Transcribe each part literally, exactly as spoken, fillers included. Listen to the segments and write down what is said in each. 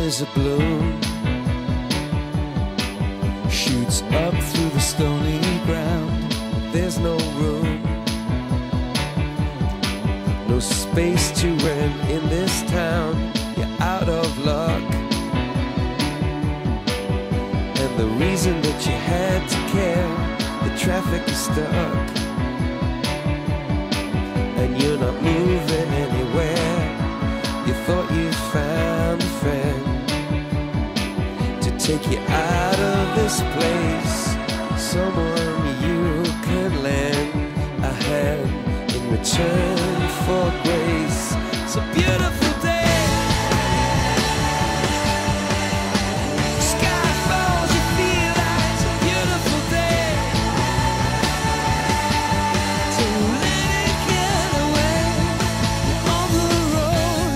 as a bloom shoots up through the stony ground. There's no room, no space to rent in this town. You're out of luck, and the reason that you had to care, the traffic is stuck, and you're not moving anywhere. You thought you found a friend to take you out of this place, someone you can lend a hand in return for grace. It's a beautiful day. Sky falls, you feel like it's a beautiful day. To let it get away on the road,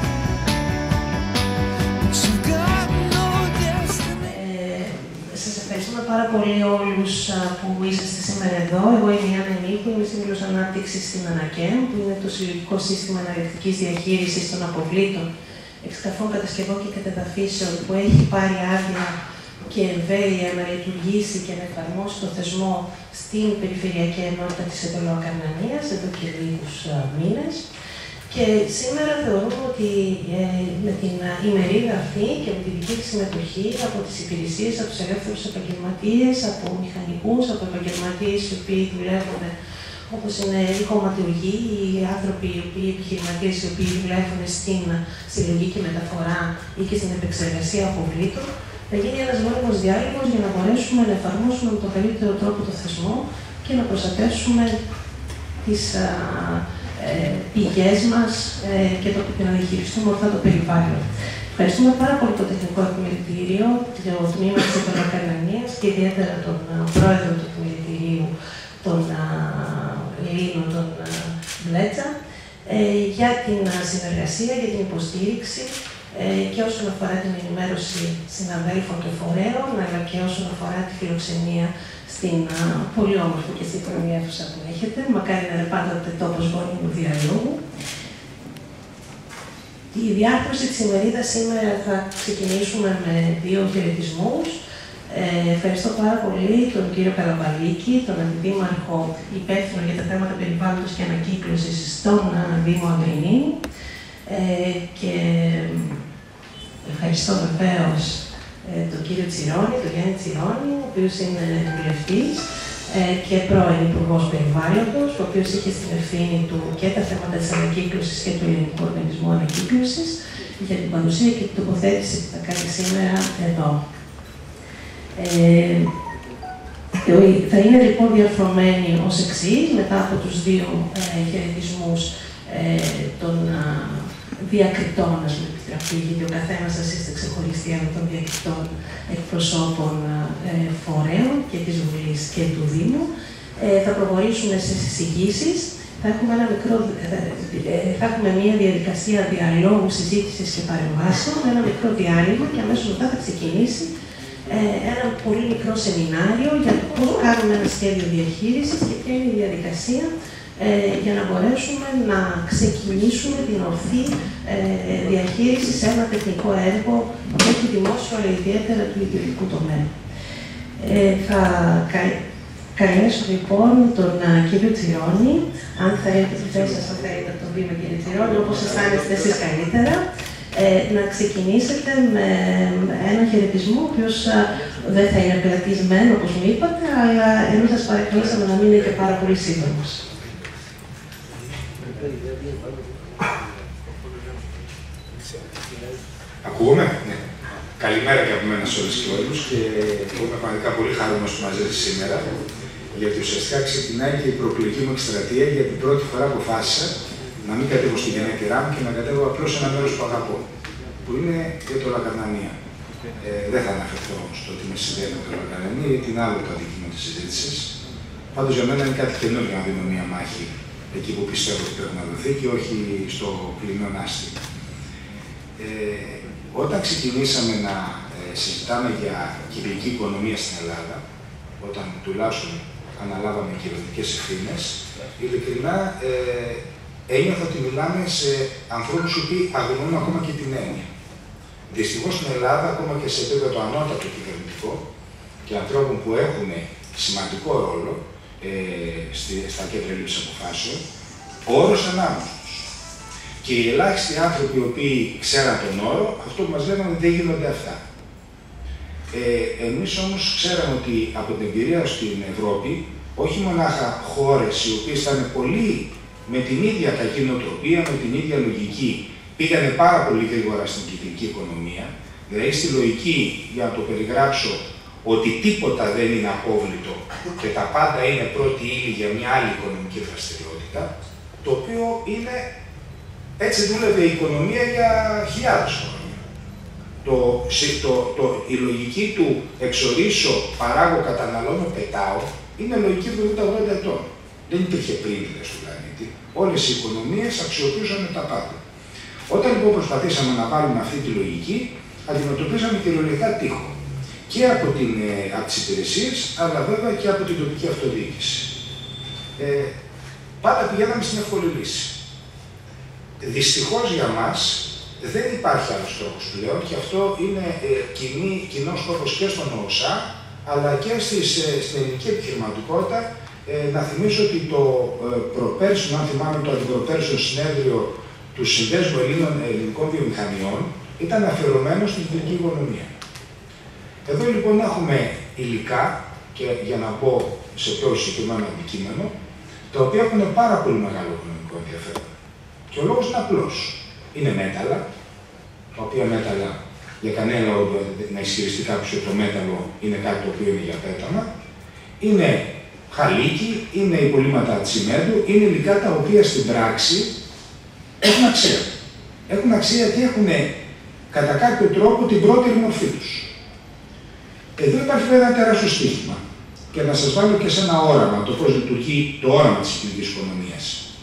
but you've got no destiny. Σας ευχαριστούμε πάρα πολύ όλους που είσαστε σήμερα εδώ. Εγώ είμαι η Άννα Νίκου, είμαι σύμβουλος ανάπτυξης στην ΑΝΑΚΕΜ, που είναι το Συλλογικό Σύστημα Εναλλακτικής Διαχείρισης των Αποβλήτων, Εξκαφών, Κατασκευών και Κατεδαφίσεων, που έχει πάρει άδεια και εμβέλεια να λειτουργήσει και να εφαρμόσει το θεσμό στην Περιφερειακή Ενότητα της Ετωλοακαρνανίας εδώ και λίγους μήνες. Και σήμερα θεωρούμε ότι ε, με την ημερίδα αυτή και με τη δική της συμμετοχή από τις υπηρεσίες, από τους ελεύθερους επαγγελματίες, από μηχανικούς, από επαγγελματίες οι οποίοι δουλεύουν, όπως είναι οι κομματιουργοί, οι άνθρωποι, οι οποίοι, οι επιχειρηματίες οι οποίοι δουλεύουν στην συλλογή και μεταφορά ή και στην επεξεργασία αποβλήτων, θα γίνει ένας μόνιμος διάλογος για να μπορέσουμε να εφαρμόσουμε με τον καλύτερο τρόπο το θεσμό και να προστατεύσουμε τις α, ε, πηγές μας ε, και, το, και να διαχειριστούμε ορθά το περιβάλλον. Ευχαριστούμε πάρα πολύ το Τεχνικό Επιμελητήριο, το τμήμα της Ετωλοακαρνανίας και ιδιαίτερα τον πρόεδρο του Επιμελητηρίου, τον Ελλήνων, τον Μπλέτσα, ε, για την συνεργασία, για την υποστήριξη ε, και όσον αφορά την ενημέρωση συναδέλφων και φορέων, αλλά και όσον αφορά τη φιλοξενία στην α, πολύ όμορφη και σύγχρονη αίθουσα που έχετε. Μακάρι να είναι πάντοτε τόπος γόνιμου διαλόγου. Τη διάρθρωση της ημερίδας σήμερα θα ξεκινήσουμε με δύο χαιρετισμούς. Ε, ευχαριστώ πάρα πολύ τον κύριο Καραμπαλίκη, τον Αντιδήμαρχο υπεύθυνο για τα θέματα περιβάλλοντος και ανακύκλωσης στον Δήμο Αγρινίου. Ε, και ευχαριστώ βεβαίως ε, τον κύριο Τσιρόνη, τον Γιάννη Τσιρόνη, ο οποίος είναι βουλευτής ε, και πρώην Υπουργός Περιβάλλοντος, ο οποίος είχε στην ευθύνη του και τα θέματα της ανακύκλωσης και του Ελληνικού Οργανισμού Ανακύκλωσης, για την παρουσία και την τοποθέτηση που θα κάνει σήμερα εδώ. Ε, θα είναι λοιπόν διαρθρωμένη ως εξής, μετά από τους δύο ε, χαιρετισμούς ε, των α, διακριτών, ας μου επιτραπεί, γιατί ο καθένας σας είστε ξεχωριστοί από των διακριτών εκπροσώπων ε, φορέων και της Βουλής και του Δήμου. Ε, θα προχωρήσουμε σε συζητήσεις. Θα έχουμε, ένα μικρό, ε, θα έχουμε μια διαδικασία διαλόγου, συζήτησης και παρεμβάσεων, ένα μικρό διάλειμμα και αμέσως μετά θα ξεκινήσει ένα πολύ μικρό σεμινάριο για το πώς κάνουμε ένα σχέδιο διαχείρισης και ποια είναι η διαδικασία ε, για να μπορέσουμε να ξεκινήσουμε την ορθή ε, διαχείριση σε ένα τεχνικό έργο που έχει δημόσιο, αλλά ιδιαίτερα του ιδιωτικού τομέα. Ε, θα κα, καλέσω λοιπόν τον uh, κύριο Τσιρόνη, αν θα έρθει στη θέση σας, αν θέλετε να τον δούμε κύριε Τσιρόνη, όπως αισθάνεστε εσείς καλύτερα. Ε, να ξεκινήσετε με ένα χαιρετισμό, ο οποίος δεν θα είναι πελατισμένο, όπως μου είπατε, αλλά εμείς σας παρακαλέσαμε να μην είναι και πάρα πολύ σύντομος. Ακούγομαι? Ναι. Καλημέρα και από μένα σε όλες και όλους και είμαι πραγματικά πολύ χαρούμενος που μαζί σας σήμερα, γιατί ουσιαστικά ξεκινάει και η προεκλογική μου εκστρατεία, για την πρώτη φορά αποφάσισα να μην κατέβω στη γενέτειρά μου και να κατέβω απλώς σε ένα μέρος που αγαπώ, που είναι η Ετωλοακαρνανία. Ε, δεν θα αναφερθώ στο ότι με συνδέει με την Ετωλοακαρνανία, γιατί είναι άλλο το αντικείμενο της συζήτησης. Πάντως για μένα είναι κάτι καινούργιο να δίνω μια μάχη εκεί που πιστεύω ότι πρέπει να δοθεί και όχι στο πλημμύον άστι. Ε, όταν ξεκινήσαμε να ε, συζητάμε για κυκλική οικονομία στην Ελλάδα, όταν τουλάχιστον αναλάβαμε κυβερνητικές ευθύνες, ειλικρινά ε, ένιωθα ότι μιλάμε σε ανθρώπους οι οποίοι αγνοούν ακόμα και την έννοια. Δυστυχώς στην Ελλάδα, ακόμα και σε επίπεδο ανώτατο κυβερνητικό και ανθρώπων που έχουν σημαντικό ρόλο ε, στη, στα κέντρα λήψης αποφάσεων, ο όρος ανάμεστος. Και οι ελάχιστοι άνθρωποι οι οποίοι ξέραν τον όρο, αυτό που μας λέγανε δεν γίνονται αυτά. Ε, εμείς όμως ξέραμε ότι από την εμπειρία στην Ευρώπη, όχι μονάχα χώρες οι οποίες ήταν πολύ με την ίδια κακή νοοτροπία, με την ίδια λογική, πήγανε πάρα πολύ γρήγορα στην κυκλική οικονομία, δηλαδή στη λογική, για να το περιγράψω, ότι τίποτα δεν είναι απόβλητο και τα πάντα είναι πρώτη ύλη για μια άλλη οικονομική δραστηριότητα, το οποίο είναι, έτσι δούλευε η οικονομία για χιλιάδες χρόνια. Το, το, το, η λογική του εξορίσω, παράγω, καταναλώνω, πετάω, είναι λογική εβδομήντα ογδόντα ετών. Δεν υπήρχε πρίμηνες στον πλανήτη. Όλες οι οικονομίες αξιοποιούσαν τα πάντα. Όταν λοιπόν προσπαθήσαμε να βάλουμε αυτή τη λογική, αντιμετωπίζαμε κυριολεκτικά τείχο. Και από, την, από τις υπηρεσίες, αλλά βέβαια και από την τοπική αυτοδιοίκηση. Ε, πάντα πηγαίναμε στην εύκολη λύση. Δυστυχώς για μας, δεν υπάρχει άλλος τρόπος πλέον και αυτό είναι ε, κοινή, κοινός τρόπος και στον ΟΣΑ, αλλά και στις, ε, στην ελληνική επιχειρηματικότητα. Ε, να θυμίσω ότι το ε, προπέρσινο, αν θυμάμαι το αντιπροπέρσινο συνέδριο του Συνδέσμου Ελλήνων Ελληνικών Βιομηχανιών ήταν αφιερωμένο στην κυκλική οικονομία. Εδώ λοιπόν έχουμε υλικά, και για να πω σε πιο συγκεκριμένο αντικείμενο, τα οποία έχουν πάρα πολύ μεγάλο οικονομικό ενδιαφέρον. Και ο λόγος είναι απλός. Είναι μέταλλα, τα οποία μέταλλα για κανένα λόγο να ισχυριστεί κάποιος ότι το μέταλλο είναι κάτι το οποίο είναι για πέταμα. Είναι χαλίκι, είναι υπολείμματα τσιμέντου, είναι υλικά τα οποία στην πράξη έχουν αξία. Έχουν αξία γιατί έχουν κατά κάποιο τρόπο την πρώτη μορφή τους. Εδώ υπάρχει βέβαια ένα τεράστιο στοίχημα. Και να σας βάλω και σε ένα όραμα, το πώς λειτουργεί το όραμα της κυκλικής οικονομίας.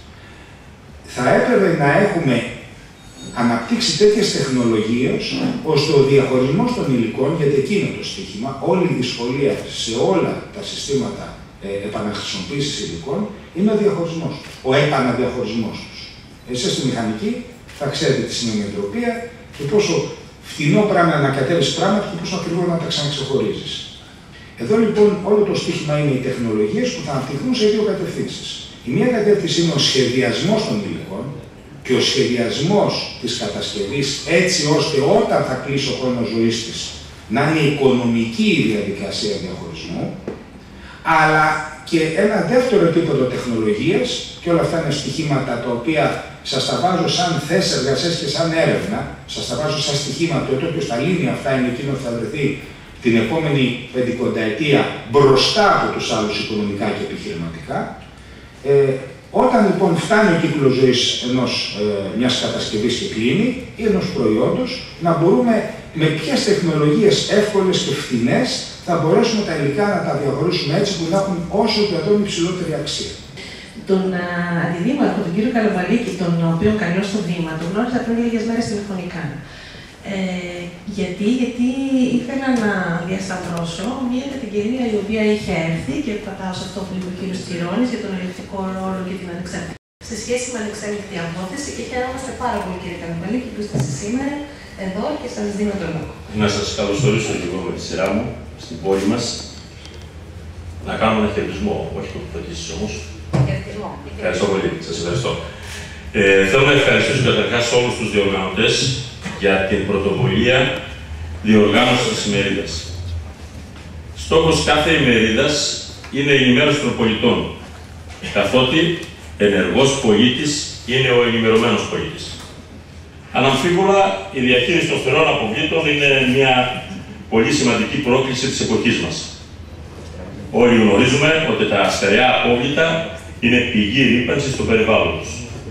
Θα έπρεπε να έχουμε αναπτύξει τέτοιες τεχνολογίες, ώστε ο διαχωρισμός των υλικών, γιατί εκεί είναι το στοίχημα, όλη η δυσκολία σε όλα τα συστήματα ε, επαναχρησιμοποίησης υλικών, είναι ο διαχωρισμός τους, ο επαναδιαχωρισμός τους. Εσείς στη μηχανική θα ξέρετε τι σημαίνει η εντροπία και πόσο φτηνό πράγμα να ανακατεύεις πράγματα και πόσο ακριβό να τα ξαναξεχωρίζεις. Εδώ λοιπόν όλο το στοίχημα είναι οι τεχνολογίες που θα αναπτυχθούν σε δύο κατευθύνσεις. Η μία κατεύθυνση είναι ο σχεδιασμός των υλικών και ο σχεδιασμός της κατασκευής έτσι ώστε όταν θα κλείσει ο χρόνος ζωής της να είναι οικονομική η διαδικασία διαχωρισμού, αλλά και ένα δεύτερο επίπεδο τεχνολογίας, και όλα αυτά είναι στοιχήματα τα οποία σας τα βάζω σαν θέσεις εργασίας και σαν έρευνα, σας τα βάζω σαν στοιχήματα, ότι όποιος τα λύνει αυτά είναι εκείνο που θα βρεθεί την επόμενη πεντηκονταετία μπροστά από τους άλλους οικονομικά και επιχειρηματικά. Ε, όταν λοιπόν φτάνει ο κύκλος ζωής ενός, ε, μιας κατασκευής και κλείνει ή ενός προϊόντος, να μπορούμε με ποιες τεχνολογίες εύκολες και φθηνές θα μπορέσουμε τα υλικά να τα διαχωρίσουμε έτσι που να έχουν όσο το δυνατόν υψηλότερη αξία. Τον uh, αντιδήμαρχο, τον κύριο Καλαβαλίκη, τον οποίο καλώ στο βήμα, τον γνώρισα πριν λίγες μέρες τηλεφωνικά. Ε, γιατί, γιατί ήθελα να διασταυρώσω μια κατηγορία η οποία είχε έρθει και πατάω σε αυτό που είπε ο κύριος Τσιρώνης για τον ελεκτικό ρόλο και την ανεξαρτησία σε σχέση με ανεξάρτητη απόθεση και χαιρόμαστε πάρα πολύ κύριε Καλαβαλίκη που είστε σήμερα εδώ και σας δίνω τον λόγο. Να σας καλωσορίσω και εγώ με τη σειρά μου στην πόλη μας. Να κάνω ένα χαιρετισμό, όχι τοποθετήσεις όμως. Χαιρετισμό. Ευχαριστώ πολύ. Σας ευχαριστώ. Ε, θέλω να ευχαριστήσω καταρχάς όλους τους διοργανωτές για την πρωτοβουλία διοργάνωσης της ημερίδας. Στόχος κάθε ημερίδας είναι η ενημέρωση των πολιτών, καθότι ενεργός πολίτης είναι ο ενημερωμένος πολίτης. Αναμφίβολα, η διαχείριση των στερεών αποβλήτων είναι μια πολύ σημαντική πρόκληση της εποχής μας. Όλοι γνωρίζουμε ότι τα στερεά απόβλητα είναι πηγή ρύπανσης στο περιβάλλοντος.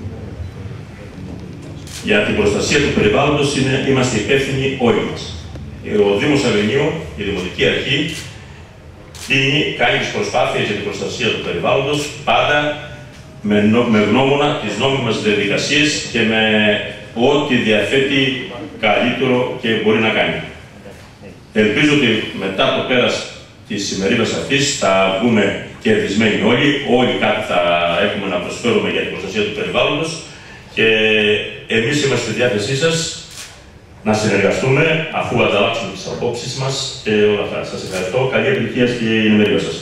Για την προστασία του περιβάλλοντος είναι, είμαστε υπεύθυνοι όλοι μας. Ο Δήμος Αγρινίου, η Δημοτική Αρχή, δίνει, κάνει τις προσπάθειες για την προστασία του περιβάλλοντος πάντα με, με γνώμονα τις νόμιμες διαδικασίες και με ό,τι διαθέτει καλύτερο και μπορεί να κάνει. Ελπίζω ότι μετά το πέρας της ημερίδας αυτής θα βγούμε κερδισμένοι όλοι, όλοι κάτι θα έχουμε να προσφέρουμε για την προστασία του περιβάλλοντος και εμείς είμαστε στη διάθεσή σας να συνεργαστούμε αφού ανταλλάξουμε τις απόψεις μας και όλα αυτά. Σας ευχαριστώ. Καλή επιτυχία στην ημερία σας.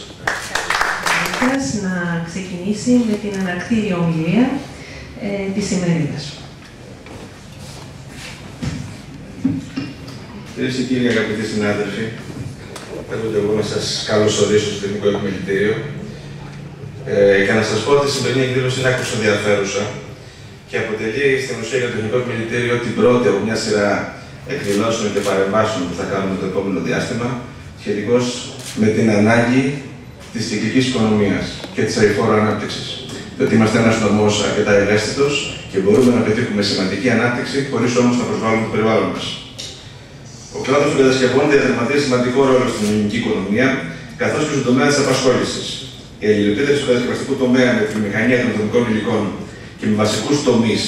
Να ξεκινήσει με την ανακτήρια ομιλία ε, της ημερίδας. Κυρίες και κύριοι, αγαπητοί συνάδελφοι, θέλω και εγώ να σας καλωσορίσω στο Εθνικό Επιμελητήριο ε, και να σας πω ότι η σημερινή εκδήλωση είναι άκρως ενδιαφέρουσα και αποτελεί στην ουσία για το Εθνικό Επιμελητήριο την πρώτη από μια σειρά εκδηλώσεων και παρεμβάσεων που θα κάνουμε το επόμενο διάστημα σχετικώς με την ανάγκη της κυκλικής οικονομίας και της αειφόρου ανάπτυξης. Διότι είμαστε ένας νομός αρκετά ευαίσθητος και μπορούμε να πετύχουμε σημαντική ανάπτυξη χωρίς όμως να προσβάλλουμε το περιβάλλον μας. Ο κλάδος των κατασκευών διαδραματίζει σημαντικό ρόλο στην ελληνική οικονομία, καθώς και στον τομέα της απασχόλησης. Η αλληλεπίδραση του κατασκευαστικού τομέα με τη μηχανία των ατομικών υλικών και με βασικούς τομείς,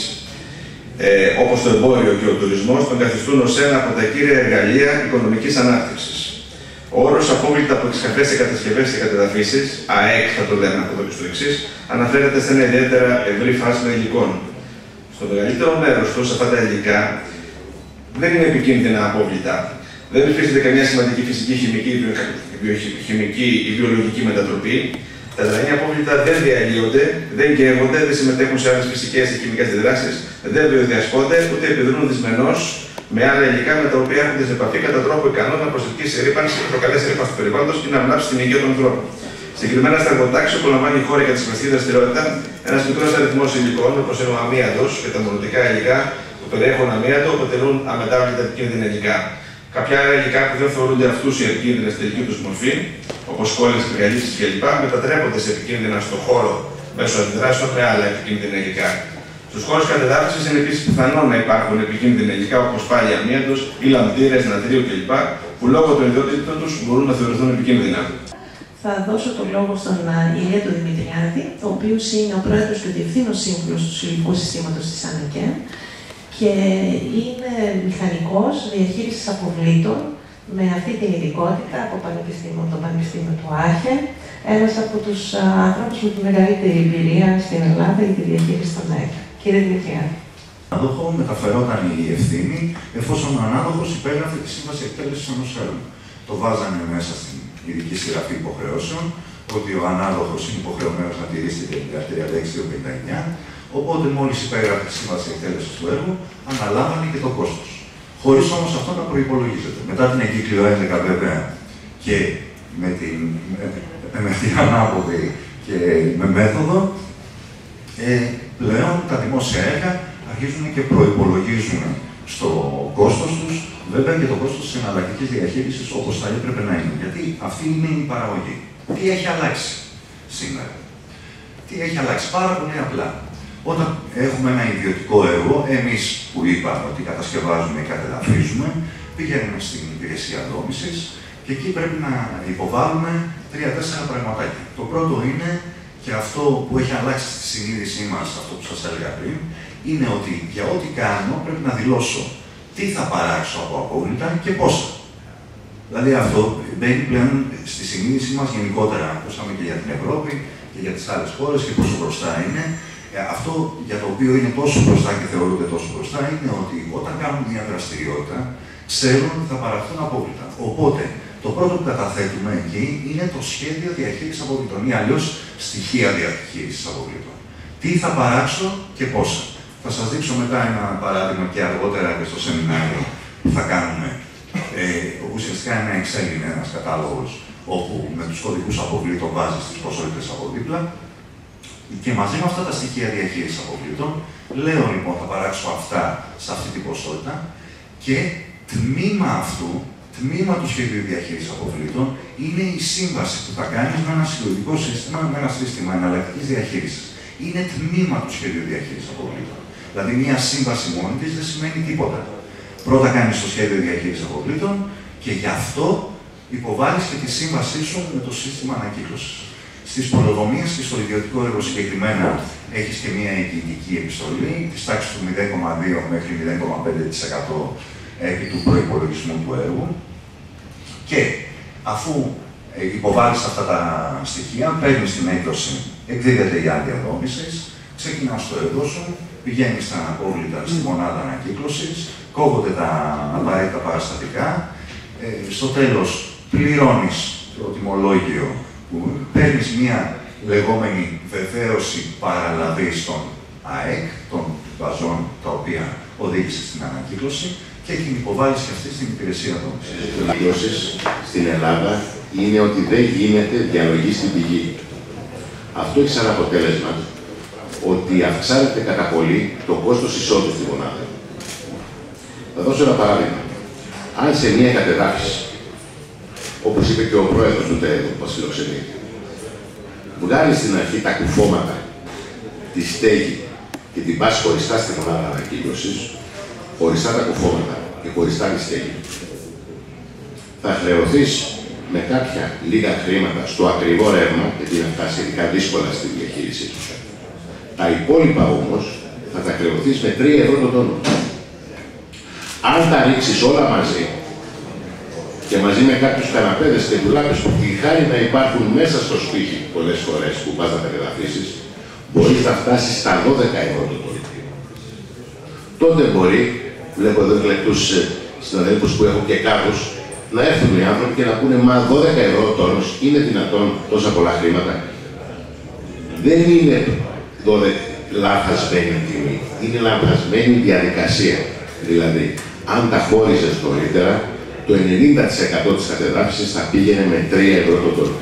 ε, όπως το εμπόριο και ο τουρισμός, τον καθιστούν ως ένα από τα κύρια εργαλεία οικονομικής ανάπτυξης. Ο όρος απόβλητα από εξκαφές σε κατασκευές και κατεδαφίσεις, ΑΕΚ θα το λέμε από εδώ και στο εξής, αναφέρεται σε ένα ιδιαίτερα ευρύ φάσμα υλικών. Στο μεγαλύτερο μέρος του, σε αυτά τα υλικά, δεν είναι επικίνδυνα απόβλητα. Δεν υφίσταται καμιά σημαντική φυσική, χημική, βιοχημική ή βιολογική μετατροπή. Τα δρανή απόβλητα δεν διαλύονται, δεν καίγονται, δεν συμμετέχουν σε άλλες φυσικές ή χημικές αντιδράσεις, δεν βιοδιασπώνται, ούτε επιδρούν δυσμενώς με άλλα υλικά με τα οποία έρχονται σε επαφή κατά τρόπο ικανό να προσελκύσει ρήπανση, να προκαλέσει ρήπανση του περιβάλλοντος ή να βλάψει την υγεία των ανθρώπων. Συγκεκριμένα στα εργοτάξια που λαμβάνει η χώρα για τη σημαντική δραστηριότητα, ένας μικρός αριθμός υλικών, όπως είναι ο αμύαντος και τα μονοτικά υλικά που περιέχουν αμύαντο, αποτελούν αμετάβλητα επικίνδυνα υλικά. Κάποια άλλα υλικά που δεν θεωρούνται αυτούσια επικίνδυνα στη τελική τους μορφή, όπως κόλλες, πυργαλίσεις κλπ., μετατρέπονται σε επικίνδυνα στον χώρο μέσω αντιδράσεων με άλλα επικίνδυνα υλικά. Στους χώρους κατεδάφισης είναι επίσης πιθανό να υπάρχουν επικίνδυνα υλικά όπως πάλι αμύαντος ή λαμπτήρες, νατρίου κλπ., που λόγω των ιδιότητων τους μπορούν να θεωρηθούν επικίνδυνα. Θα δώσω το λόγο στον Ηλία του Δημητριάδη, ο οποίος είναι ο πρόεδρος και ο διευθύνων σύμβουλος του Συλλογικού Συστήματος της ΑΝΑΚΕ και είναι μηχανικός διαχείρισης αποβλήτων με αυτή την ειδικότητα από πανεπιστήμιο, το Πανεπιστήμιο του Άχεν, ένας από τους άνθρωπους με τη μεγαλύτερη εμπειρία στην Ελλάδα για τη διαχείριση των ΑΕΚ. Κύριε Δημητριάδη. Ανάδοχο μεταφερόταν η ευθύνη εφόσον ο ανάδοχος υπέγραφε τη σύμβαση εκτέλεσης ενός έργου. Το βάζανε μέσα στην ειδική συγγραφή υποχρεώσεων ότι ο ανάδοχος είναι υποχρεωμένος να τηρήσει την τριάντα έξι πενήντα εννιά, οπότε μόλις υπέγραφε τη σύμβαση εκτέλεσης του έργου, αναλάμβανε και το κόστος. Χωρίς όμως αυτό να προϋπολογίζεται. Μετά την εγκύκλιο έντεκα βέβαια και με την, με, με την ανάποδη και με μέθοδο, ε, πλέον τα δημόσια έργα αρχίζουν και προϋπολογίζουν στο κόστος τους, βέβαια και το κόστος της εναλλακτικής διαχείρισης όπως θα έπρεπε να είναι. Γιατί αυτή είναι η παραγωγή. Τι έχει αλλάξει σήμερα? Τι έχει αλλάξει? Πάρα πολύ απλά. Όταν έχουμε ένα ιδιωτικό έργο, εμείς που είπαμε ότι κατασκευάζουμε ή κατεδαφίζουμε, πηγαίνουμε στην υπηρεσία δόμησης και εκεί πρέπει να υποβάλουμε τρία-τέσσερα πραγματάκια. Το πρώτο είναι, και αυτό που έχει αλλάξει στη συνείδησή μας, αυτό που σας έλεγα πριν, είναι ότι για ό,τι κάνω πρέπει να δηλώσω τι θα παράξω από απόβλητα και πόσα. Δηλαδή αυτό μπαίνει πλέον στη συνείδησή μας γενικότερα, ακούσαμε και για την Ευρώπη και για τις άλλες χώρες και πόσο μπροστά είναι. Αυτό για το οποίο είναι τόσο μπροστά και θεωρούνται τόσο μπροστά είναι ότι όταν κάνουν μια δραστηριότητα, ξέρουν ότι θα παραχθούν απόβλητα. Οπότε, το πρώτο που καταθέτουμε εκεί είναι το σχέδιο διαχείρισης αποβλήτων ή αλλιώς στοιχεία διαχείρισης αποβλήτων. Τι θα παράξω και πόσα. Θα σας δείξω μετά ένα παράδειγμα και αργότερα και στο σεμινάριο που θα κάνουμε. Ε, ουσιαστικά ένα Excel είναι ένας κατάλογος όπου με τους κωδικούς αποβλήτων βάζεις τις ποσότητες από δίπλα. Και μαζί με αυτά τα στοιχεία διαχείρισης αποβλήτων, λέω λοιπόν θα παράξω αυτά σε αυτή την ποσότητα και τμήμα αυτού, τμήμα του σχεδίου διαχείρισης αποβλήτων, είναι η σύμβαση που θα κάνεις με ένα συλλογικό σύστημα, με ένα σύστημα εναλλακτικής διαχείρισης. Είναι τμήμα του σχεδίου διαχείρισης αποβλήτων. Δηλαδή, μια σύμβαση μόνη της δεν σημαίνει τίποτα. Πρώτα κάνεις το σχέδιο διαχείρισης αποβλήτων και γι' αυτό υποβάλλεις και τη σύμβασή σου με το σύστημα ανακύκλωσης. Στις πολεοδομίες και στο ιδιωτικό έργο συγκεκριμένα έχεις και μια εγγυητική επιστολή της τάξης του μηδέν κόμμα δύο μέχρι μηδέν κόμμα πέντε τοις εκατό επί του προϋπολογισμού του έργου και αφού υποβάλλεις αυτά τα στοιχεία, παίρνεις την έκδοση, εκδίδεται η άδεια δόμησης, ξεκινάς στο εδώσιο, πηγαίνεις στα απόβλητα στη μονάδα ανακύκλωσης, κόβονται τα απαραίτητα παραστατικά, ε, στο τέλος πληρώνεις το τιμολόγιο που παίρνεις μια λεγόμενη βεβαίωση παραλαβής των ΑΕΚ, των βαζών τα οποία οδήγησε στην ανακύκλωση και την υποβάλλεις και αυτή στην υπηρεσία των. Οι ανακύκλωσεις στην Ελλάδα είναι ότι δεν γίνεται διαλογή στην πηγή. Αυτό έχει σαν αποτέλεσμα ότι αυξάνεται κατά πολύ το κόστος εισόδου στη μονάδα. Θα δώσω ένα παράδειγμα. Αν σε μία κατεδάφιση, όπως είπε και ο πρόεδρος του ΤΕΕΔ, που μας φιλοξενεί, βγάλεις στην αρχή τα κουφώματα, τη στέγη και την πας χωριστά στη μονάδα ανακύκλωσης, χωριστά τα κουφώματα και χωριστά τη στέγη, θα χρεωθείς με κάποια λίγα χρήματα στο ακριβό ρεύμα, γιατί είναι αυτά σχετικά δύσκολα στη διαχείρισή τους. Τα υπόλοιπα όμως θα τα χρεωθείς με τρία ευρώ το τόνο. Αν τα ρίξεις όλα μαζί και μαζί με κάποιους καναπέδες και ντουλάπες που τη χάρη να υπάρχουν μέσα στο σπίτι πολλές φορές που πας να τα καταφύσεις, μπορείς να φτάσεις στα δώδεκα ευρώ το τόνο. Τότε μπορεί, βλέπω εδώ εκλεκτούς συναδέλφους που έχω και κάπως, να έρθουν οι άνθρωποι και να πούνε «Μα δώδεκα ευρώ τόνος, είναι δυνατόν τόσα πολλά χρήματα?» Δεν είναι λανθασμένη τιμή, είναι λανθασμένη διαδικασία. Δηλαδή, αν τα χώριζες νωρίτερα, το ενενήντα τοις εκατό της κατεδάφισης θα πήγαινε με τρία ευρώ το τόνο.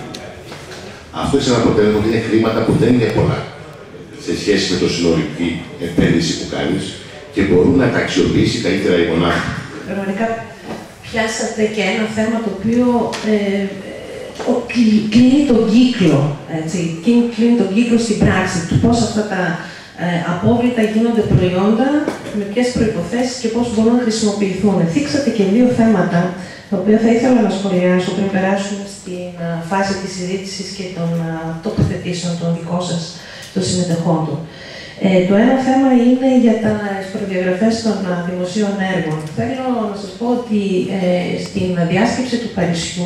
Αυτό έχει ένα αποτέλεσμα ότι είναι χρήματα που δεν είναι πολλά σε σχέση με το συνολική επένδυση που κάνεις και μπορούν να τα αξιοποιήσει καλύτερα η μονάδα. Πραγματικά πιάσατε και ένα θέμα το οποίο ε, ο, κλείνει τον κύκλο, έτσι, κλείνει τον κύκλο στην πράξη του πώς αυτά τα ε, απόβλητα γίνονται προϊόντα, με ποιες προϋποθέσεις και πώς μπορούν να χρησιμοποιηθούν. Θίξατε και δύο θέματα, τα οποία θα ήθελα να σχολιάσω πριν περάσουμε στην α, φάση της συζήτησης και των α, τοποθετήσεων των δικών σας, των συμμετεχόντων. Ε, το ένα θέμα είναι για τις προδιαγραφές των α, δημοσίων έργων. Θέλω να σας πω ότι ε, στην διάσκεψη του Παρισιού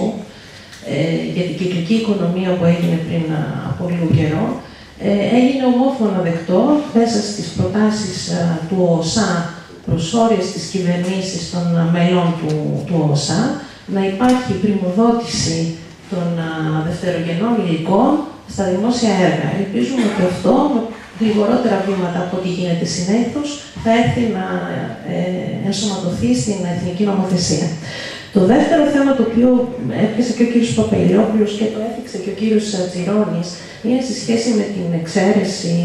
ε, για την κυκλική οικονομία που έγινε πριν α, από λίγο καιρό, ε, έγινε ομόφωνα δεκτό μέσα στις προτάσεις α, του ΟΣΑ προς όρια στις κυβερνήσεις των α, μελών του, του ΟΣΑ να υπάρχει πριμοδότηση των α, δευτερογενών υλικών στα δημόσια έργα. Ελπίζουμε ότι αυτό, με γρηγορότερα βήματα από ό,τι γίνεται συνήθως, θα έρθει να ε, ενσωματωθεί στην εθνική νομοθεσία. Το δεύτερο θέμα το οποίο έπιασε και ο κύριος Παπαϊλόπουλος και το έθιξε και ο κύριος Τζιρόνης είναι σε σχέση με την εξαίρεση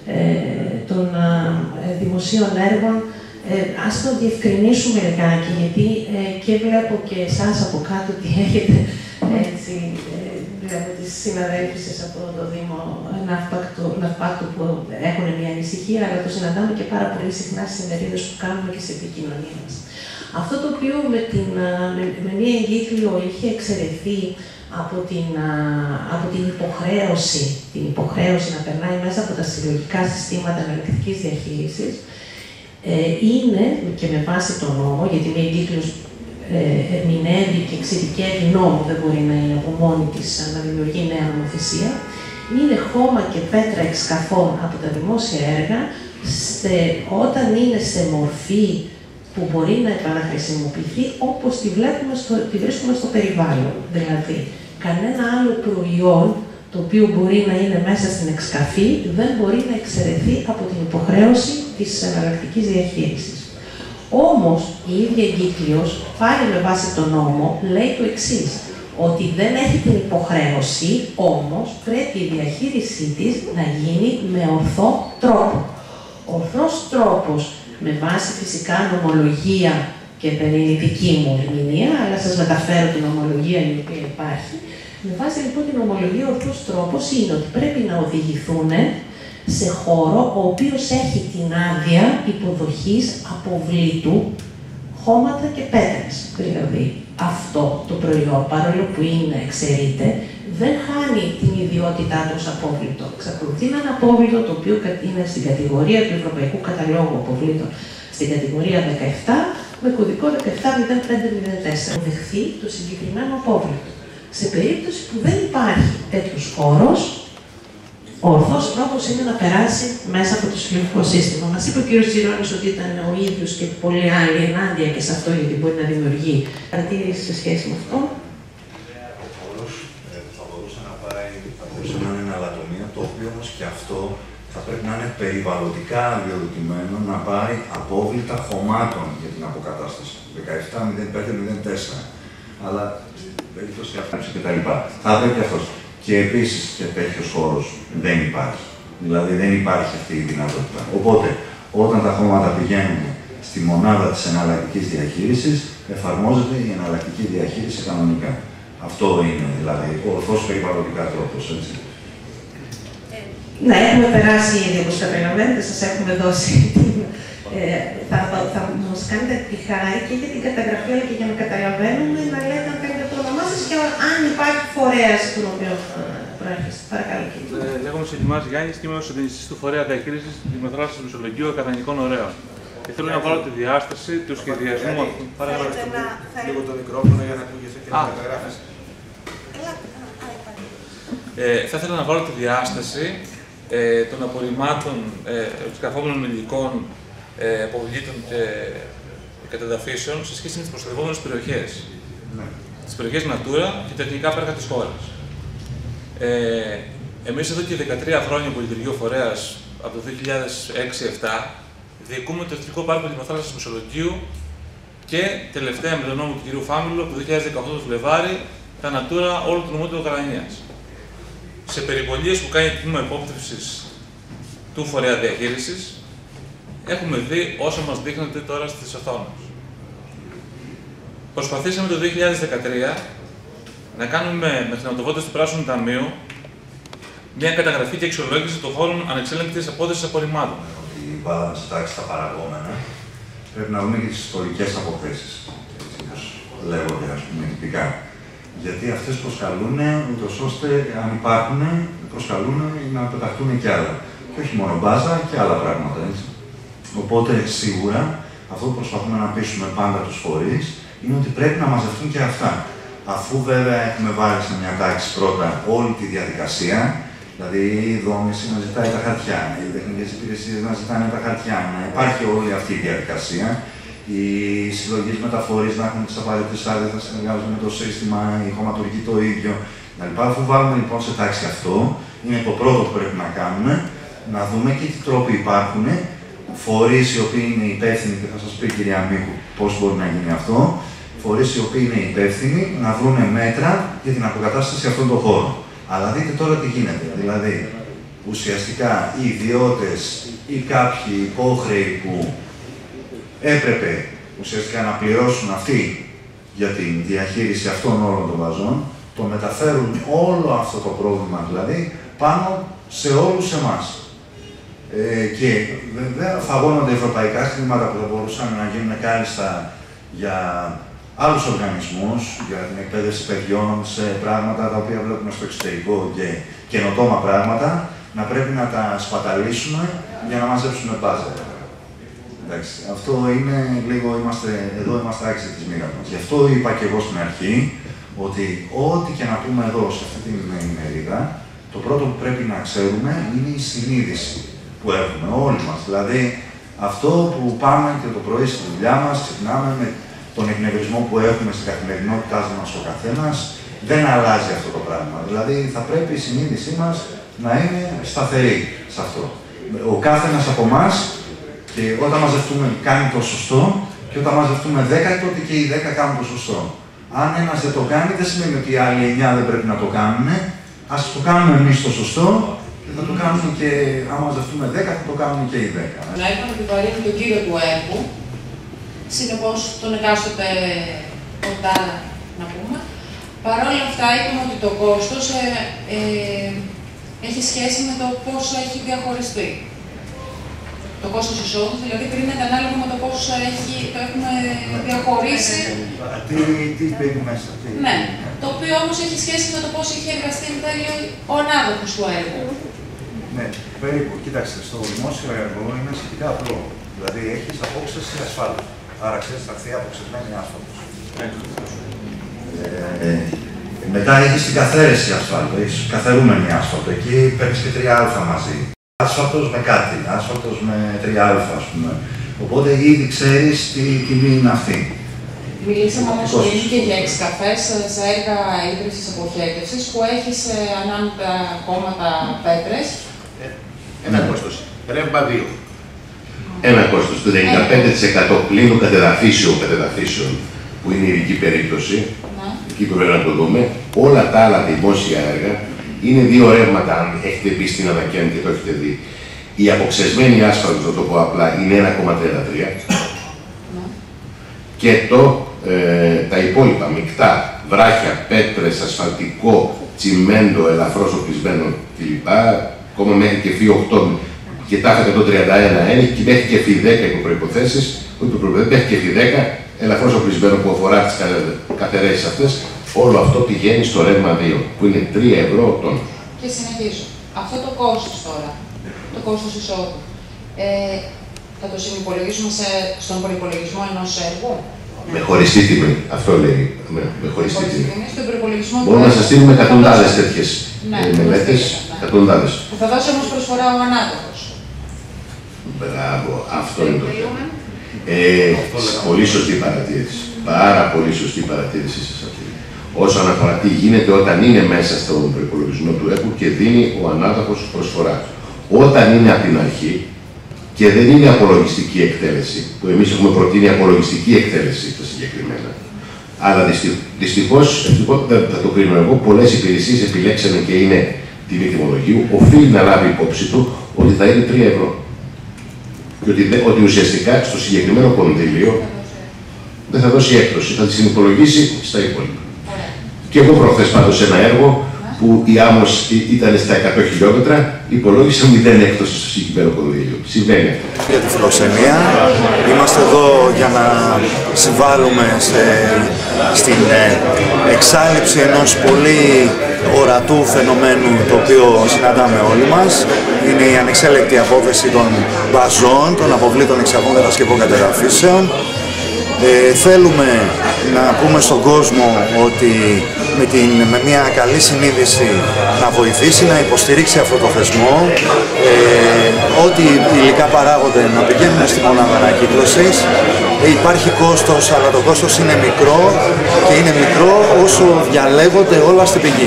ε, των ε, δημοσίων έργων. Ε, ας το διευκρινίσουμε λιγάκι, γιατί ε, και βλέπω και εσάς από κάτω ότι έχετε έτσι, ε, βλέπω τις συναδέλφισες από το Δήμο Ναυπάκτου που έχουν μια ανησυχία, αλλά το συναντάμε και πάρα πολύ συχνά στις ημερίδες που κάνουμε και σε επικοινωνία μας. Αυτό το οποίο με, την, με, με μια εγκύκλιο είχε εξαιρεθεί από την, από την υποχρέωση, την υποχρέωση να περνάει μέσα από τα συλλογικά συστήματα εναλλακτικής διαχείρισης, ε, είναι, και με βάση τον νόμο, γιατί μια εγκύκλιος ε, ερμηνεύει και εξειδικεύει νόμο, δεν μπορεί να είναι από μόνη της να δημιουργεί νέα νομοθεσία, είναι χώμα και πέτρα εξκαφών από τα δημόσια έργα, στε, όταν είναι σε μορφή που μπορεί να επαναχρησιμοποιηθεί όπως τη, βλέπουμε στο, τη βρίσκουμε στο περιβάλλον. Δηλαδή, κανένα άλλο προϊόν το οποίο μπορεί να είναι μέσα στην εξκαφή δεν μπορεί να εξαιρεθεί από την υποχρέωση της εναλλακτικής διαχείρισης. Όμως, η ίδια εγκύκλιος, πάλι με βάση τον νόμο, λέει το εξής, ότι δεν έχει την υποχρέωση, όμως πρέπει η διαχείρισή της να γίνει με ορθό τρόπο. Ο ορθός τρόπος, με βάση φυσικά νομολογία, και δεν είναι η δική μου ερμηνεία, αλλά σας μεταφέρω την νομολογία η οποία υπάρχει. Με βάση λοιπόν την νομολογία, ο ορθός τρόπος είναι ότι πρέπει να οδηγηθούν σε χώρο ο οποίος έχει την άδεια υποδοχής αποβλήτου, χώματα και πέτρες. Δηλαδή, αυτό το προϊόν, παρόλο που είναι εξαιρείται, δεν χάνει την ιδιότητά του ως απόβλητο. Εξακολουθεί να είναι απόβλητο το οποίο είναι στην κατηγορία του Ευρωπαϊκού Καταλόγου Αποβλήτων, στην κατηγορία δεκαεπτά, με κωδικό δεκαεπτά μηδέν πέντε μηδέν τέσσερα. Δεχθεί το συγκεκριμένο απόβλητο. Σε περίπτωση που δεν υπάρχει τέτοιος χώρος, Ο ορθός τρόπος είναι να περάσει μέσα από το συλλογικό σύστημα. Μας είπε ο κύριος Τσιρόνης ότι ήταν ο ίδιος και πολλοί άλλοι ενάντια και σε αυτό, γιατί μπορεί να δημιουργεί παρατήρηση σε σχέση με αυτό. Θα μπορούσε να πάει, θα μπορούσε να είναι ένα λατομείο, το οποίο όμως και αυτό θα πρέπει να είναι περιβαλλοντικά αδειοδοτημένο να πάρει απόβλητα χωμάτων για την αποκατάσταση. δεκαεπτά μηδέν πέντε μηδέν τέσσερα. Αλλά στην περίπτωση αυτή και τα λοιπά. Θα πρέπει αυτό. Και επίσης και τέτοιος χώρος δεν υπάρχει. Δηλαδή δεν υπάρχει αυτή η δυνατότητα. Οπότε, όταν τα χώματα πηγαίνουν στη μονάδα της εναλλακτικής διαχείρισης, εφαρμόζεται η εναλλακτική διαχείριση κανονικά. Αυτό είναι δηλαδή ο ορθός περιβαλλοντικά τρόπος, έτσι. Ναι, έχουμε περάσει ήδη, όπως καταλαβαίνετε, σας έχουμε δώσει την... Ε, θα, θα, θα μας κάνετε τη χαρά και για την καταγραφή, αλλά και για να καταλαβαίνουμε, να λέτε αν θέλετε το όνομά σας και αν υπάρχει φορέας τον οποίο προέρχεστε. Παρακαλώ, κύριε. Ε, λέγομαι Σελιμάς Γιάννης και είμαι ο συντονιστής του Φορέα Διαχείρισης Δημοθράσης του Μεσολογγίου Ακαδημικών Ωραίων. Και θέλω να βάλω τη διάσταση του σχεδιασμού αυτού. Λίγο το μικρόφωνο για να ακούγεσαι και να καταγράφεις. Ε, θα ήθελα να βάλω τη διάσταση ε, των απορριμμάτων, ε, εξκαφόμενων υλικών, ε, αποβλήτων και κατεδαφίσεων σε σχέση με τις προστατευόμενες περιοχές. Ναι. Τις περιοχές Natura και τα εθνικά πάρκα της χώρας. Ε, εμείς εδώ και δεκατρία χρόνια που λειτουργεί ο φορέας, από το δύο χιλιάδες έξι επτά, διοικούμε το Εθνικό Πάρκο Δημοθράσης του Μεσολογγίου και τελευταία με τον νόμο του κ. Φάμιλου, από το δύο χιλιάδες δεκαοκτώ το Φλεβάρι, τα Natura όλου του νομού του Γαλανίας. Σε περιπολίες που κάνει τμήμα υπόπτευσης του φορέα διαχείρισης, έχουμε δει όσα μας δείχνετε τώρα στις οθόνες. Προσπαθήσαμε το δύο χιλιάδες δεκατρία να κάνουμε με χρηματοδότηση του Πράσινου Ταμείου μια καταγραφή και αξιολόγηση των χώρων ανεξέλεγκτης απόδοσης απορριμμάτων. Ότι βάλαμε σε τάξη τα παραγόμενα, πρέπει να δούμε και τις ιστορικές αποθέσεις. Έτσι, λέγονται, ας πούμε, τυπικά. Γιατί αυτές προσκαλούν, ούτως ώστε, αν υπάρχουν, προσκαλούν να πεταχτούν και άλλα. Και όχι μόνο μπάζα και άλλα πράγματα, έτσι. Οπότε, σίγουρα, αυτό που προσπαθούμε να πείσουμε πάντα τους φορείς, είναι ότι πρέπει να μαζευτούν και αυτά. Αφού βέβαια έχουμε βάλει σε μια τάξη πρώτα όλη τη διαδικασία, δηλαδή η δόμηση να ζητάει τα χαρτιά, οι τεχνικές υπηρεσίες να ζητάνε τα χαρτιά, να υπάρχει όλη αυτή η διαδικασία, οι συλλογές μεταφορείς να έχουν τις απαραίτητες άδειες, να συνεργάζονται με το σύστημα, οι χωματουργοί το ίδιο. Αφού βάλουμε λοιπόν σε τάξη αυτό, είναι το πρώτο που πρέπει να κάνουμε, να δούμε και τι τρόποι υπάρχουν, φορείς οι οποίοι είναι υπεύθυνοι, και θα σας πει η κυρία Μίκου πώς μπορεί να γίνει αυτό, φορείς οι οποίοι είναι υπεύθυνοι να βρουν μέτρα για την αποκατάσταση αυτών των χώρων. Αλλά δείτε τώρα τι γίνεται. Δηλαδή, ουσιαστικά οι ιδιώτες ή κάποιοι υπόχρεοι που έπρεπε ουσιαστικά να πληρώσουν αυτοί για τη διαχείριση αυτών όλων των βαζών, το μεταφέρουν όλο αυτό το πρόβλημα δηλαδή πάνω σε όλους εμάς. Ε, και βέβαια φαγώνονται ευρωπαϊκά χρήματα που θα μπορούσαν να γίνουν κάλλιστα για άλλους οργανισμούς, για την εκπαίδευση παιδιών σε πράγματα τα οποία βλέπουμε στο εξωτερικό και καινοτόμα πράγματα, να πρέπει να τα σπαταλήσουμε για να μαζέψουμε μπάζα. Εντάξει, αυτό είναι λίγο, είμαστε, εδώ είμαστε άξιοι της μοίρας μας. Γι' αυτό είπα και εγώ στην αρχή, ότι ό,τι και να πούμε εδώ, σε αυτή την ημερίδα, το πρώτο που πρέπει να ξέρουμε είναι η συνείδηση που έχουμε όλοι μας. Δηλαδή, αυτό που πάμε και το πρωί στη δουλειά μας, ξυπνάμε με τον εκνευρισμό που έχουμε στην καθημερινότητά μας ο καθένας, δεν αλλάζει αυτό το πράγμα. Δηλαδή, θα πρέπει η συνείδησή μας να είναι σταθερή σε αυτό. Ο καθένας από εμάς, και όταν μαζευτούμε κάνει το σωστό, και όταν μαζευτούμε δέκα, τότε και οι δέκα κάνουν το σωστό. Αν ένας δεν το κάνει, δεν σημαίνει ότι οι άλλοι εννιά δεν πρέπει να το κάνουν. Ας το κάνουμε εμείς το σωστό, και θα το κάνουμε και, αν μαζευτούμε δέκα, θα το κάνουμε και οι δέκα. Να είπαμε επιβαρύνει τον κύριο του έργου, συνεπώς τον εκάστοτε οντάρα, να πούμε. Παρ' όλα αυτά, είπαμε ότι το κόστος ε, ε, έχει σχέση με το πόσο έχει διαχωριστεί. Το κόστος εισόδου, δηλαδή κρίνεται ανάλογα με το πόσο έχει, το έχουμε διαχωρίσει. Τι, τι μπαίνει μέσα. Τι... Ναι, το οποίο όμως έχει σχέση με το πόσο έχει εργαστεί εν τέλει ο ανάδοχος του έργου. Ναι, περίπου. Κοίταξε, στο δημόσιο έργο είναι σχετικά απλό. Δηλαδή έχεις απόξεση ασφάλτου. Άρα ξέρεις θα έρθει αποξεσμένη άσφαλτος. Ε, Μετά έχεις την καθαίρεση ασφάλτου, έχεις καθαρούμενη άσφαλτο. Εκεί παίρνεις και τρία α μαζί. Άσφαλτος με κάτι, άσφαλτος με τρία α, ας πούμε. Οπότε ήδη ξέρεις τι τιμή είναι αυτή. Μιλήσαμε όμως πολύ και για εξκαφές σε έργα ίδρυσης αποχέτευσης που έχεις ανάμεικτα κόμματα πέτρες. Ένα κόστος. Ρέμπα δύο. Ένα κόστος του ενενήντα πέντε τοις εκατό πλήν των κατεδαφίσεων, κατεδαφίσεων, που είναι η ειδική περίπτωση, ναι. Εκεί που πρέπει να το δούμε. Όλα τα άλλα δημόσια έργα είναι δύο ρεύματα, αν έχετε μπει στην Ανακαίν και το έχετε δει. Η αποξεσμένη άσφαλτος, να το πω απλά, είναι ένα κόμμα τριάντα τρία. Ναι. Και το, ε, τα υπόλοιπα, μεικτά, βράχια, πέτρες, ασφαλτικό, τσιμέντο, ελαφρώς οπλισμένο κλπ. Ακόμα μέχρι και φι οκτώ και τα εκατόν τριάντα ένα είναι και μέχρι και φι δέκα υπό προϋποθέσεις, όχι προϋποθέσεις, μέχρι και φι δέκα, ελαφρώς οπλισμένο που αφορά τις καθαιρέσεις αυτές, όλο αυτό πηγαίνει στο ρεύμα δύο, που είναι τρία ευρώ ο τόνος. Και συνεχίζω. Αυτό το κόστος τώρα, το κόστος εισόδου, ε, θα το συνυπολογίσουμε σε, στον προϋπολογισμό ενός έργου. Με χωριστή τιμή, αυτό λέει. Με, με χωριστή τιμή. Μπορούμε να σας στείλουμε εκατοντάδες τέτοιες ναι, μελέτες, εκατοντάδες. Που θα δώσει όμως προσφορά ο ανάδοχος. Μπράβο, αυτό είναι το θέμα. Ε, πολύ σωστή παρατήρηση. Πάρα πολύ σωστή παρατήρηση σας αυτή. Όσον αφορά τι γίνεται όταν είναι μέσα στον προϋπολογισμό του ΕΠΟ και δίνει ο ανάδοχος προσφορά. Όταν είναι από την αρχή και δεν είναι απολογιστική εκτέλεση, που εμείς έχουμε προτείνει απολογιστική εκτέλεση στα συγκεκριμένα. Αλλά δυστυχώς, δεν θα το κρίνω εγώ, πολλές υπηρεσίες επιλέξανε και είναι τιμή τιμολογίου, οφείλει να λάβει υπόψη του ότι θα είναι τρία ευρώ. Και ότι, ότι ουσιαστικά στο συγκεκριμένο κονδύλιο δεν θα δώσει έκπτωση, θα τη συνυπολογίσει στα υπόλοιπα. Και εγώ προχθές πάντως ένα έργο που η άμμος ήταν στα εκατό χιλιόμετρα, υπολόγισα μηδέν έκπτωση στο συγκεκριμένο κονδύλιο. Συμβαίνει αυτό. Για τη φιλοξενία. Είμαστε εδώ για να συμβάλλουμε σε, στην εξάλληψη ενός πολύ ορατού φαινομένου το οποίο συναντάμε όλοι μας. Είναι η ανεξέλεκτη απόθεση των μπαζών, των αποβλήτων εξαγών κατασκευών κατεδαφίσεων. Ε, θέλουμε να πούμε στον κόσμο ότι με, την, με μια καλή συνείδηση να βοηθήσει, να υποστηρίξει αυτό το θεσμό, ε, ό,τι υλικά παράγονται να πηγαίνουν στη μονάδα ανακύκλωσης. Ε, υπάρχει κόστος, αλλά το κόστος είναι μικρό και είναι μικρό όσο διαλέγονται όλα στην πηγή.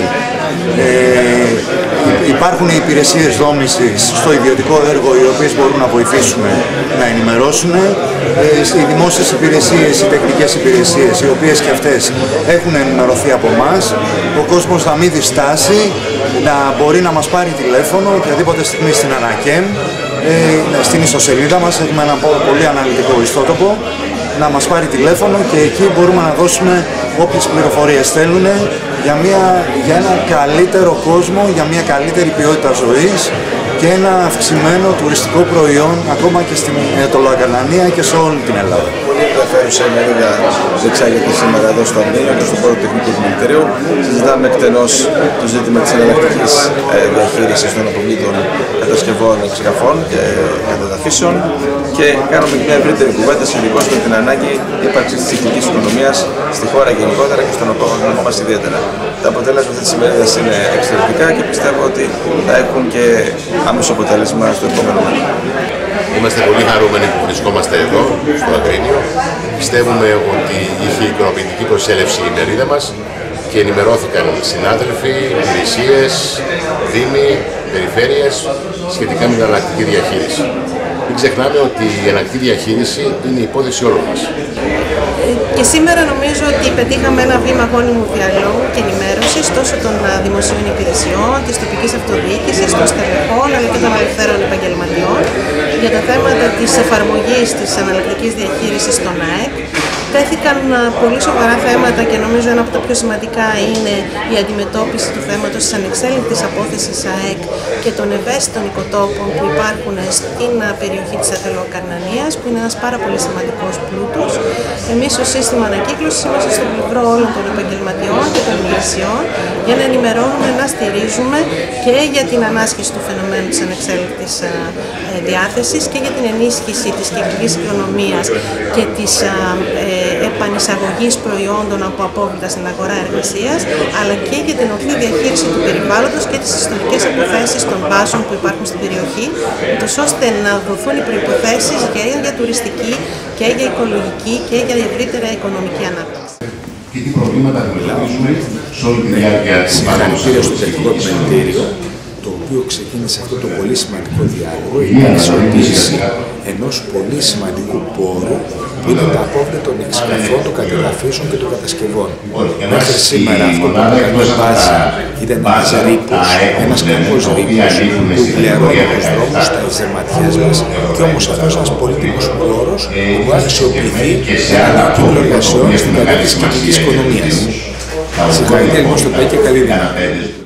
Ε, υπάρχουν οι υπηρεσίες δόμησης στο ιδιωτικό έργο οι οποίες μπορούν να βοηθήσουν να ενημερώσουν. Ε, οι δημόσιες υπηρεσίες, οι τεχνικές υπηρεσίες, οι οποίες και αυτές έχουν ενημερωθεί από εμάς. Ο κόσμος θα μην διστάσει να μπορεί να μας πάρει τηλέφωνο οποιαδήποτε στιγμή στην Ανακέμ. Ε, στην ιστοσελίδα μας έχουμε ένα πολύ αναλυτικό ιστότοπο, να μας πάρει τηλέφωνο και εκεί μπορούμε να δώσουμε όποιες πληροφορίες θέλουν για, μια, για ένα καλύτερο κόσμο, για μια καλύτερη ποιότητα ζωής και ένα αυξημένο τουριστικό προϊόν ακόμα και στην Αιτωλοακαρνανία και σε όλη την Ελλάδα. Πολύ ενδιαφέρουσα ημερίδα διεξάγεται σήμερα εδώ στο Αγρίνιο και στον Πόρο Τεχνικού Δημητηρίου. Συζητάμε εκτενώς το ζήτημα της εναλλακτικής διαχείρισης των αποβλήτων κατασκευών εξκαφών και κατεδαφίσεων και κάνουμε και μια ευρύτερη κουβέντα σχετικώς με την ανάγκη ύπαρξης της κυκλικής οικονομίας στη χώρα γενικότερα και στον οργανισμό μας ιδιαίτερα. Τα αποτέλεσμα αυτής της ημερίδας είναι εξαιρετικά και πιστεύω ότι θα έχουν και άμεσο αποτέλεσμα στο επόμενο μέλλον. Είμαστε πολύ χαρούμενοι που βρισκόμαστε εδώ, στο Αγρίνιο. Πιστεύουμε ότι είχε ικανοποιητική προσέλευση η ημερίδα μας και ενημερώθηκαν συνάδελφοι, υπηρεσίες, δήμοι, περιφέρειες σχετικά με την εναλλακτική διαχείριση. Μην ξεχνάμε ότι η εναλλακτική διαχείριση είναι η υπόθεση όλων μας. Και σήμερα νομίζω ότι πετύχαμε ένα βήμα γόνιμου διαλόγου και ενημέρωσης τόσο των δημοσίων υπηρεσιών, της τοπικής αυτοδιοίκησης, των στελεχών αλλά και των ελευθέρων επαγγελματιών για τα θέματα της εφαρμογής της εναλλακτικής διαχείρισης στον ΑΕΚ. Τέθηκαν πολύ σοβαρά θέματα και νομίζω ένα από τα πιο σημαντικά είναι η αντιμετώπιση του θέματος της ανεξέλεγκτης απόθεσης ΑΕΚ και των ευαίσθητων οικοτόπων που υπάρχουν στην περιοχή της Αιτωλοακαρνανίας, που είναι ένας πάρα πολύ σημαντικός πλούτος. Εμείς ως σύστημα ανακύκλωσης είμαστε στο πλευρό όλων των επαγγελματιών και των υπηρεσιών για να ενημερώνουμε, να στηρίζουμε και για την ανάσχεση του φαινομένου της ανεξέλεγκτης διάθεσης και για την ενίσχυση της κυκλικής οικονομίας και της ε, επανεισαγωγής προϊόντων από απόβλητα στην αγορά εργασίας, αλλά και για την ορθή διαχείριση του περιβάλλοντος και τις ιστορικές αποθέσεις των βάσεων που υπάρχουν στην περιοχή, ούτως ώστε να δοθούν οι προϋποθέσεις και για τουριστική και για οικολογική και για ευρύτερα οικονομική ανάπτυξη. Και τι προβλήματα αντιμετωπίζουμε σε όλη τη διάρκεια του Συγχαρητήρια στο Τεχνικό Επιμελητήριο, το οποίο ξεκίνησε αυτό το πολύ σημαντικό διάλογο για την αξιοποίηση ενός πολύ σημαντικού πόρου που είναι τα απόβλητα των εξκαφών, των κατεδαφίσεων και των κατασκευών. Μέχρι σήμερα αυτό που έκανε βάση ήταν ένας ρήπος, ένας κακός ρήπος που πληρώνει τους δρόμους, τα ζεματιές μας, και όμως αυτός ένας πολύτιμος πόρος που μπορεί να αξιοποιηθεί για ένα κύκλο εργασιών στην κατεύθυνση της κοινωνικής οικονομίας. Συγχαρητήρια λοιπόν στο ΠΕ και καλή δουλειά.